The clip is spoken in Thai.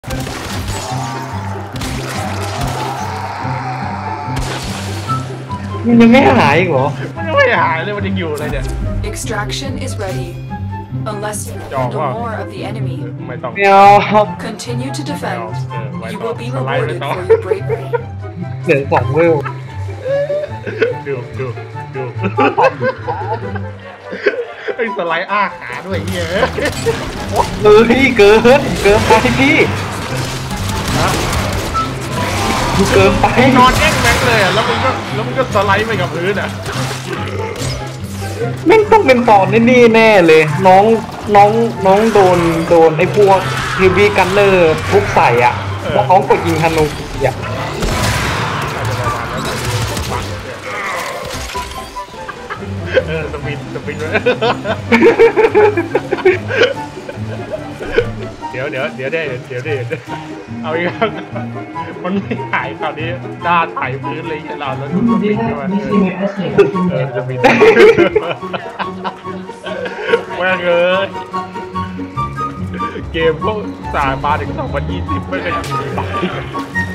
มันยังไม่หายอีกเหรอมันยังไม่หายเลยมันยังอยู่เลยเนี่ย Extraction is ready. Unless you handle more of the enemy. ไม่ต้องไม่เอา Continue to defend. ไม่ You ต้อง will be สไลด์ไม่ rewarded ต้อง for your bravery. เหลือ2 เวลดูไอ้สไลด์อ้าขาด้วยเฮ้ยพี่เกินไปพี่ดูเกินไปนอนแย่งแม็กเลยอ่ะแล้วมึงก็สไลด์ไปกับพื้นอ่ะแม่งต้องเป็นตอนนี่แน่เลยน้องโดนไอ้พวกเฮฟวี่กันเนอร์ทุบใส่อ่ะแล้วเขากดยิงธนูอ่ะสปินเลยเดี๋ยวเอาอีกครับมันไม่หายคราวนี้ด้าถ่ายพื้นเลยเราแล้วดูสปินใช่ไหมสปินแม่งเลยเกมพวกสายมาถึง2020ไม่เป็นอย่างนี้